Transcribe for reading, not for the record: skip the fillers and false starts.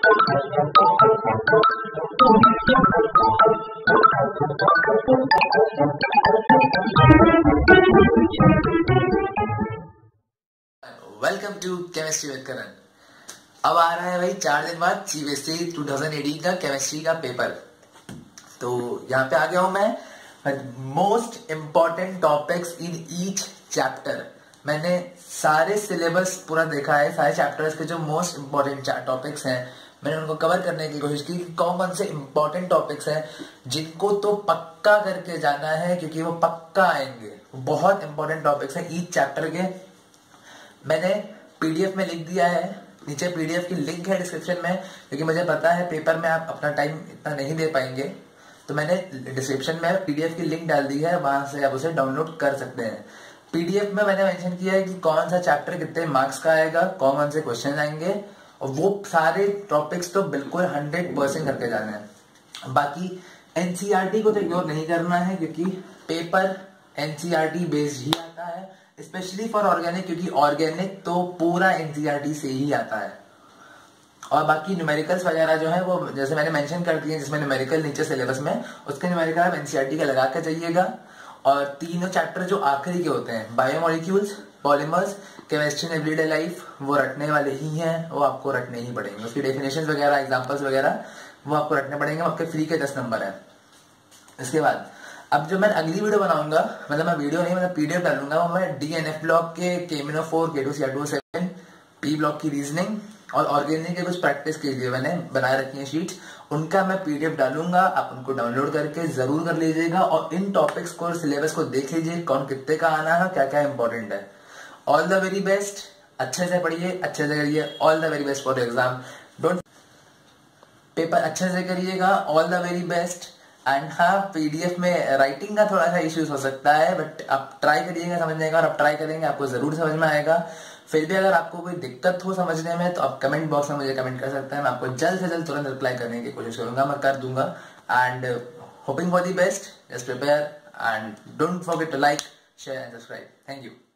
Welcome to chemistry with Karan. अब आ रहा है भाई 4 दिन बाद सीबीएसई 2018 का केमिस्ट्री का पेपर। तो यहाँ पे आ गया हूं मैं most important topics in each chapter. मैंने सारे सिलेबस पूरा देखा है, सारे चैप्टर्स के जो मोस्ट इम्पॉर्टेंट टॉपिक्स हैं मैंने उनको कवर करने की कोशिश की। कौन से इम्पॉर्टेंट टॉपिक्स हैं जिनको तो पक्का करके जाना है, क्योंकि वो पक्का आएंगे। बहुत इंपॉर्टेंट टॉपिक्स हैं ईच चैप्टर के। मैंने पीडीएफ में लिख दिया है, नीचे पीडीएफ की लिंक है डिस्क्रिप्शन में, क्योंकि मुझे पता है पेपर में आप अपना टाइम इतना नहीं दे पाएंगे, तो मैंने डिस्क्रिप्शन में पीडीएफ की लिंक डाल दी है, वहां से आप उसे डाउनलोड कर सकते हैं। पीडीएफ में मैंने मेंशन किया है कि कौन सा चैप्टर कितने मार्क्स का आएगा, कौन से क्वेश्चन आएंगे, और वो सारे टॉपिक्स तो बिल्कुल 100% करके जाना है। बाकी एनसीईआरटी को तो इग्नोर नहीं करना है, क्योंकि पेपर एनसीईआरटी बेस्ड ही आता है, स्पेशली फॉर ऑर्गेनिक, क्योंकि ऑर्गेनिक तो पूरा एनसीईआरटी से ही आता है। और बाकी न्यूमेरिकल्स वगैरह जो है वो जैसे मैंने मेंशन कर दिए, जिसमें न्यूमेरिकल नीचे सिलेबस में, उसके न्यूमेरिकल आप एनसीईआरटी का लगा के जाइएगा। और तीनों चैप्टर जो आखिरी के होते हैं, biomolecules, polymers, chemistry in everyday life, वो रटने वाले ही हैं, वो आपको रटने ही पड़ेंगे। उसकी डेफिनेशंस वगैरह, एग्जांपल्स वगैरह वो आपको रटने पड़ेंगे। आपके फ्री के 10 नंबर है। इसके बाद अब जो मैं अगली वीडियो बनाऊंगा, मतलब मैं वीडियो नहीं मतलब पीडीएफ डालूंगा, वो मैं डीएनएफ ब्लॉक के KMnO4, K2CR207, पी ब्लॉक की रीजनिंग और ऑर्गेनिक के कुछ प्रैक्टिस के लिए मैंने बनाए रखी है शीट्स, उनका मैं पीडीएफ डालूंगा। आप उनको डाउनलोड करके जरूर कर लीजिएगा और इन टॉपिक्स को, सिलेबस को देख लीजिए, कौन कितने का आना है, क्या क्या इंपॉर्टेंट है। All the very best. अच्छे से पढ़िए, अच्छे से करिए। All the very best for exam. Don't paper अच्छे से करिएगा। All the very best. And हाँ, पीडीएफ में राइटिंग का थोड़ा सा इश्यूज हो सकता है, बट आप ट्राई करिएगा समझने का, और आप ट्राई करेंगे आपको जरूर समझ में आएगा। फिर भी अगर आपको कोई दिक्कत हो समझने में, तो आप कमेंट बॉक्स में मुझे कमेंट कर सकते हैं। मैं आपको जल्द से जल्द तुरंत रिप्लाई करने की कोशिश करूंगा, मैं कर दूंगा। And hoping for the best, just prepare and don't forget to like, share and subscribe. Thank you.